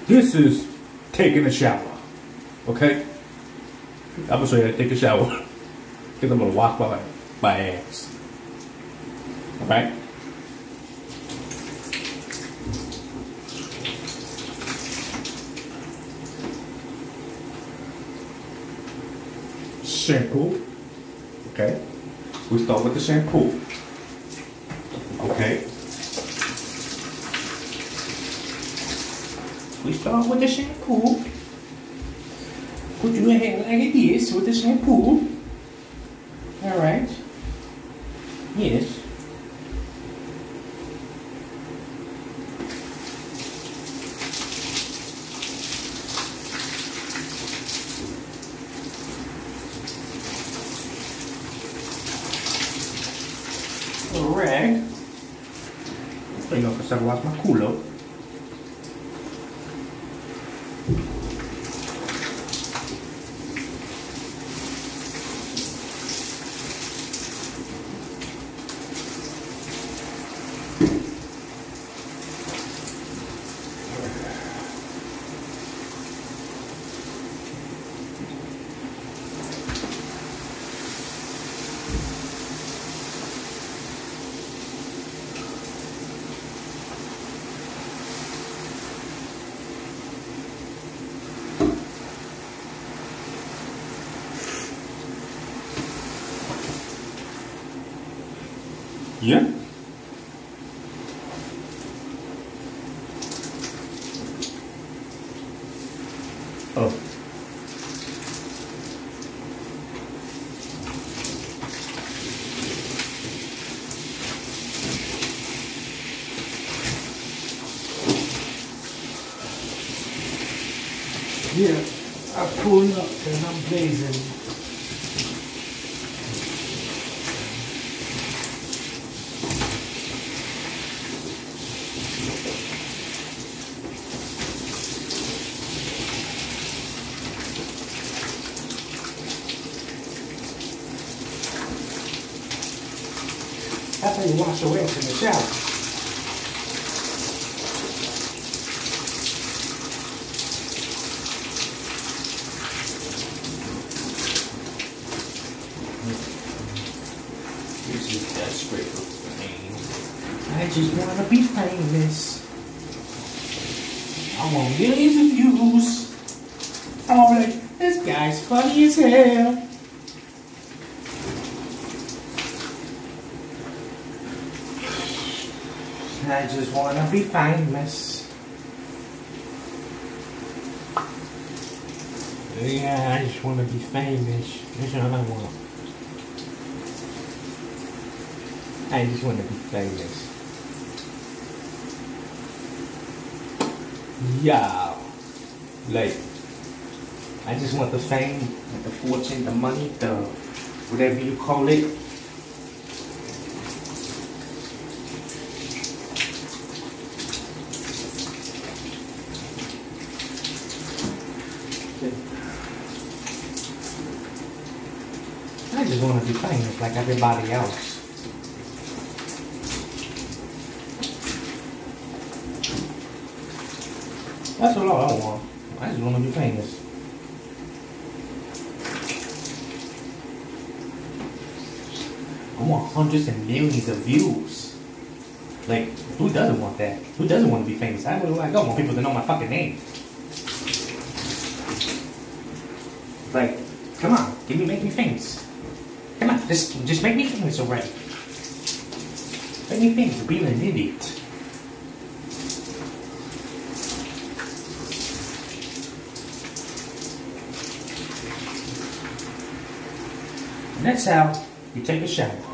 This is taking a shower. Okay? I'm gonna show you how to take a shower. Because I'm gonna wash my ass. Alright? Shampoo. Okay? We start with the shampoo. Okay? We start with the shampoo. Put your hair like this with the shampoo. Alright? Yes. A rag. Tengo que hacer más culo. Yeah? Oh. Yeah, I pulled up and I'm blazing. That's how you wash your ass in the shower. This is desperate for fame. I just want to be famous. I want millions of views. Alright, this guy's funny as hell. I just want to be famous. Yeah, I just want to be famous. That's all I want. I just want to be famous. Yeah. Like, I just want the fame, the fortune, the money, the whatever you call it. I just want to be famous like everybody else. That's all I want. I just want to be famous. I want hundreds and millions of views. Like, who doesn't want that? Who doesn't want to be famous? I don't want people to know my fucking name. Like, come on, make me famous. Come on, just make me famous already. Make me famous for being an idiot. And that's how you take a shower.